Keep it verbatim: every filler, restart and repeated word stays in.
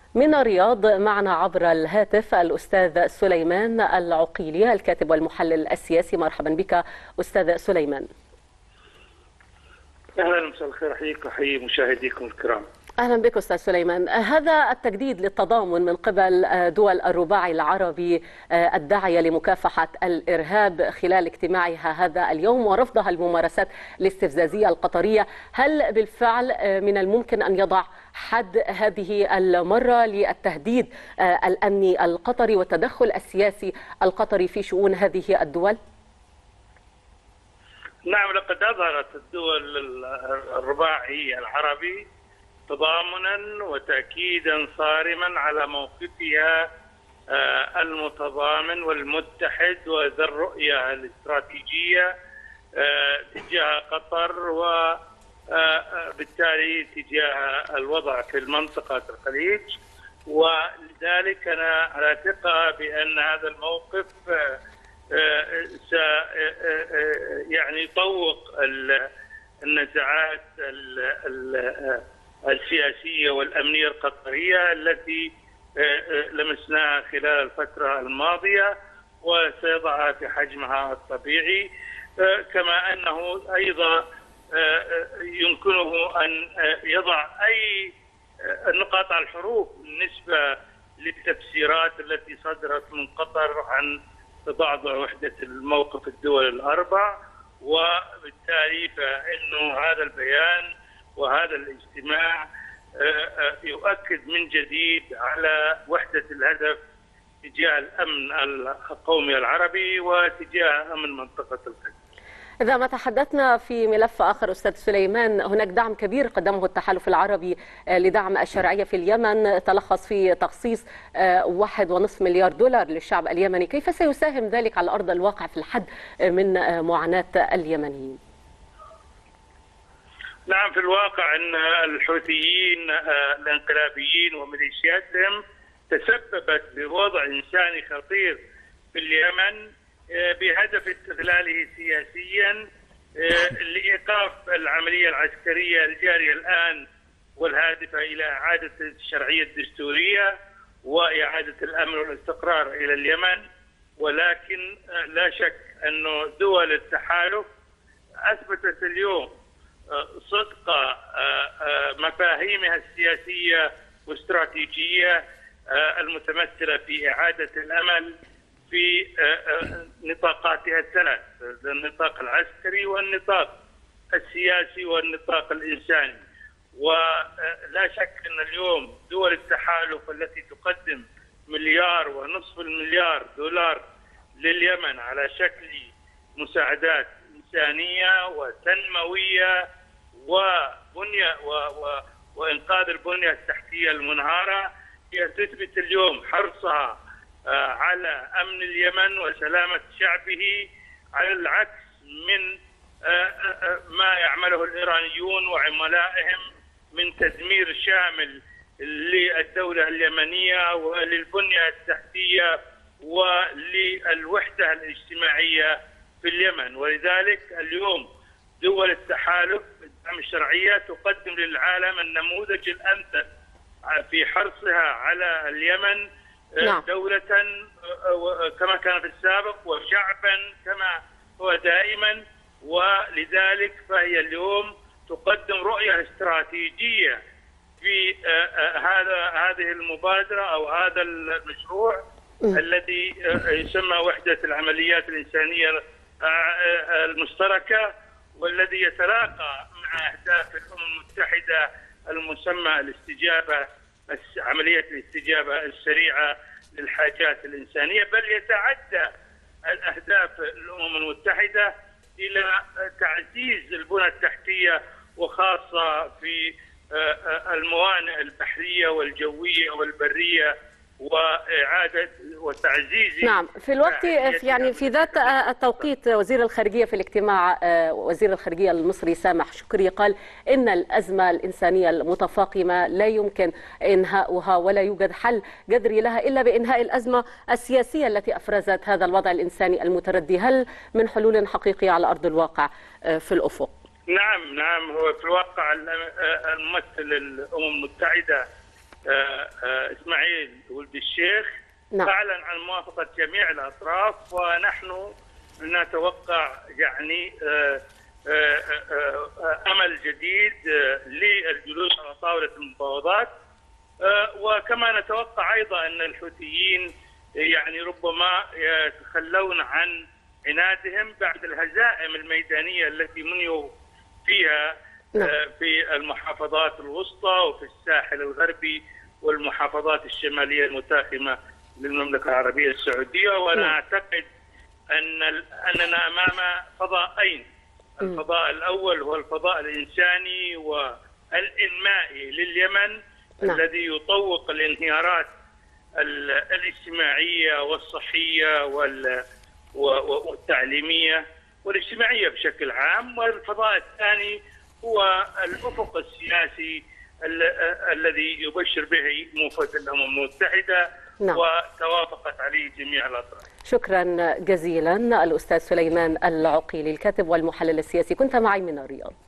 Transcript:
من الرياض معنا عبر الهاتف الأستاذ سليمان العقيلي الكاتب والمحلل السياسي. مرحبا بك أستاذ سليمان. أهلا، مساء الخير، أحييك وأحيي مشاهديكم الكرام. أهلا بك أستاذ سليمان. هذا التجديد للتضامن من قبل دول الرباعي العربي الداعية لمكافحة الإرهاب خلال اجتماعها هذا اليوم ورفضها الممارسات الاستفزازية القطرية، هل بالفعل من الممكن أن يضع حد هذه المرة للتهديد الأمني القطري والتدخل السياسي القطري في شؤون هذه الدول؟ نعم، لقد أظهرت الدول الرباعي العربي تضامنا وتأكيدا صارما على موقفها المتضامن والمتحد وذا الرؤية الاستراتيجية تجاه قطر وبالتالي تجاه الوضع في المنطقة الخليج. ولذلك أنا على ثقة بأن هذا الموقف س يعني يطوق النزاعات السياسية والأمنية القطرية التي لمسناها خلال الفترة الماضية وسيضعها في حجمها الطبيعي، كما أنه أيضا يمكنه أن يضع أي نقاط على الحروف بالنسبة للتفسيرات التي صدرت من قطر عن تضعضع وحدة الموقف الدول الأربع. وبالتالي فإنه هذا البيان وهذا الاجتماع يؤكد من جديد على وحدة الهدف تجاه الأمن القومي العربي وتجاه أمن منطقة الخليج. إذا ما تحدثنا في ملف آخر أستاذ سليمان، هناك دعم كبير قدمه التحالف العربي لدعم الشرعية في اليمن تلخص في تخصيص واحد ونصف مليار دولار للشعب اليمني، كيف سيساهم ذلك على أرض الواقع في الحد من معاناة اليمنيين؟ نعم، في الواقع أن الحوثيين الانقلابيين وميليشياتهم تسببت بوضع إنساني خطير في اليمن بهدف استغلاله سياسيا لإيقاف العملية العسكرية الجارية الآن والهادفة إلى إعادة الشرعية الدستورية وإعادة الأمن والاستقرار إلى اليمن. ولكن لا شك أن دول التحالف أثبتت اليوم صدق مفاهيمها السياسية واستراتيجية المتمثلة في إعادة الأمل في نطاقاتها الثلاث، النطاق العسكري والنطاق السياسي والنطاق الإنساني. ولا شك أن اليوم دول التحالف التي تقدم مليار ونصف المليار دولار لليمن على شكل مساعدات إنسانية وتنموية وبنية و و وإنقاذ البنية التحتية المنهارة، هي تثبت اليوم حرصها على أمن اليمن وسلامة شعبه، على العكس من ما يعمله الإيرانيون وعملائهم من تدمير شامل للدولة اليمنية وللبنية التحتية وللوحدة الاجتماعية في اليمن. ولذلك اليوم دول التحالف الدعم الشرعية تقدم للعالم النموذج الأمثل في حرصها على اليمن، نعم. دولة كما كان في السابق وشعبا كما هو دائما. ولذلك فهي اليوم تقدم رؤية استراتيجية في هذا هذه المبادرة أو هذا المشروع الذي يسمى وحدة العمليات الإنسانية المشتركة، والذي يتلاقى مع أهداف الأمم المتحدة المسمى الاستجابة عملية الاستجابة السريعة للحاجات الإنسانية، بل يتعدى الأهداف الأمم المتحدة إلى تعزيز البنى التحتية وخاصة في الموانئ البحرية والجوية والبرية وإعادة وتعزيز. نعم، في الوقت يعني في ذات التوقيت وزير الخارجية في الاجتماع وزير الخارجية المصري سامح شكري قال إن الأزمة الإنسانية المتفاقمة لا يمكن إنهاؤها ولا يوجد حل جذري لها إلا بإنهاء الأزمة السياسية التي أفرزت هذا الوضع الإنساني المتردي. هل من حلول حقيقية على أرض الواقع في الأفق؟ نعم نعم، هو في الواقع الممثل الأمم المتحدة إسماعيل ولد الشيخ نعم. أعلن عن موافقة جميع الأطراف، ونحن نتوقع يعني أمل جديد للجلوس على طاولة المفاوضات. وكما نتوقع أيضا أن الحوثيين يعني ربما يتخلون عن عنادهم بعد الهزائم الميدانية التي منيوا فيها في المحافظات الوسطى وفي الساحل الغربي والمحافظات الشمالية المتاخمة للمملكة العربية السعودية. وأنا أعتقد أن أننا أمام فضاءين، الفضاء الأول هو الفضاء الإنساني والإنمائي لليمن نعم. الذي يطوق الانهيارات الاجتماعية والصحية والتعليمية والاجتماعية بشكل عام، والفضاء الثاني هو الأفق السياسي الذي يبشر به موافقة الأمم المتحدة نعم. وتوافقت عليه جميع الأطراف. شكرا جزيلا الأستاذ سليمان العقيلي الكاتب والمحلل السياسي، كنت معي من الرياض.